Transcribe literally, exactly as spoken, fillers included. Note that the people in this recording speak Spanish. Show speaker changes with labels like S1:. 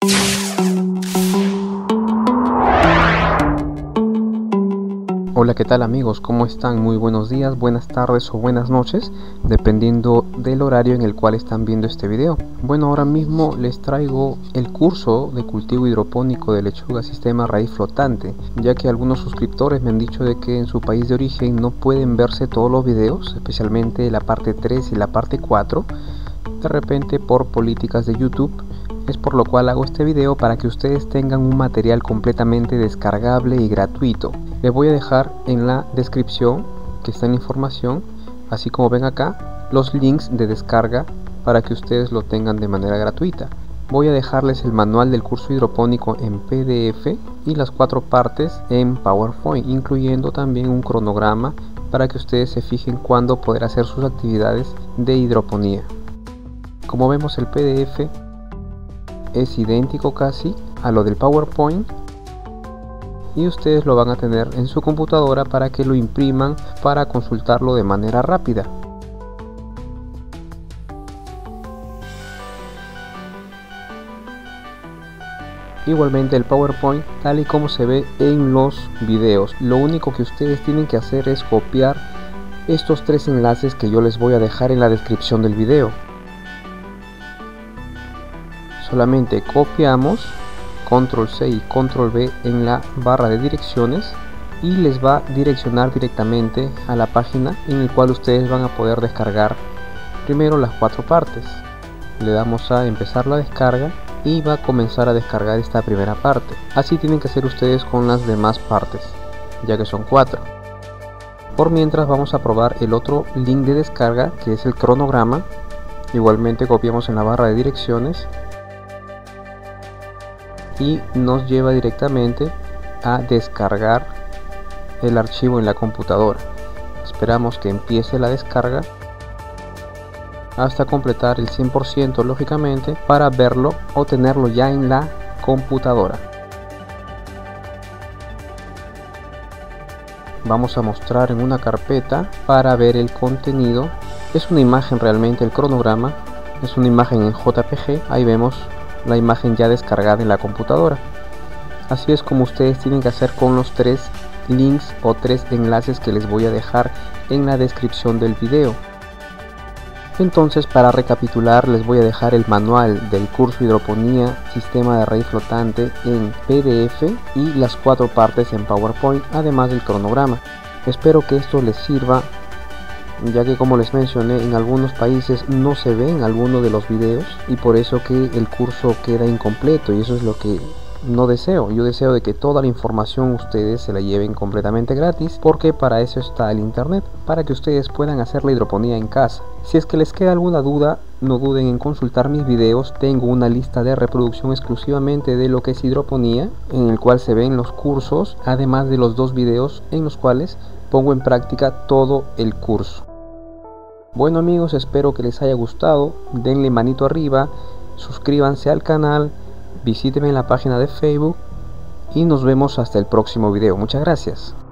S1: Hola, ¿qué tal amigos? ¿Cómo están? Muy buenos días, buenas tardes o buenas noches, dependiendo del horario en el cual están viendo este video. Bueno, ahora mismo les traigo el curso de cultivo hidropónico de lechuga sistema raíz flotante, ya que algunos suscriptores me han dicho de que en su país de origen no pueden verse todos los videos, especialmente la parte tres y la parte cuatro, de repente por políticas de YouTube. Es por lo cual hago este video para que ustedes tengan un material completamente descargable y gratuito. Les voy a dejar en la descripción, que está en la información, así como ven acá, los links de descarga para que ustedes lo tengan de manera gratuita. Voy a dejarles el manual del curso hidropónico en P D F y las cuatro partes en PowerPoint, incluyendo también un cronograma para que ustedes se fijen cuándo poder hacer sus actividades de hidroponía. Como vemos, el P D F es idéntico casi a lo del PowerPoint y ustedes lo van a tener en su computadora para que lo impriman para consultarlo de manera rápida. Igualmente el PowerPoint tal y como se ve en los videos, lo único que ustedes tienen que hacer es copiar estos tres enlaces que yo les voy a dejar en la descripción del video. Solamente copiamos, control C y control V en la barra de direcciones y les va a direccionar directamente a la página en la cual ustedes van a poder descargar primero las cuatro partes. Le damos a empezar la descarga y va a comenzar a descargar esta primera parte. Así tienen que hacer ustedes con las demás partes, ya que son cuatro. Por mientras vamos a probar el otro link de descarga, que es el cronograma. Igualmente copiamos en la barra de direcciones y nos lleva directamente a descargar el archivo en la computadora. Esperamos que empiece la descarga hasta completar el cien por ciento, lógicamente, para verlo o tenerlo ya en la computadora. Vamos a mostrar en una carpeta para ver el contenido. Es una imagen realmente, el cronograma es una imagen en J P G. Ahí vemos la imagen ya descargada en la computadora. Así es como ustedes tienen que hacer con los tres links o tres enlaces que les voy a dejar en la descripción del video. Entonces, para recapitular, les voy a dejar el manual del curso hidroponía sistema de raíz flotante en P D F y las cuatro partes en PowerPoint, además del cronograma. Espero que esto les sirva, ya que, como les mencioné, en algunos países no se ven algunos de los videos y por eso que el curso queda incompleto, y eso es lo que no deseo. Yo deseo de que toda la información ustedes se la lleven completamente gratis, porque para eso está el internet, para que ustedes puedan hacer la hidroponía en casa. Si es que les queda alguna duda, no duden en consultar mis videos. Tengo una lista de reproducción exclusivamente de lo que es hidroponía, en el cual se ven los cursos, además de los dos videos en los cuales pongo en práctica todo el curso. Bueno amigos, espero que les haya gustado. Denle manito arriba, suscríbanse al canal, visítenme en la página de Facebook y nos vemos hasta el próximo video. Muchas gracias.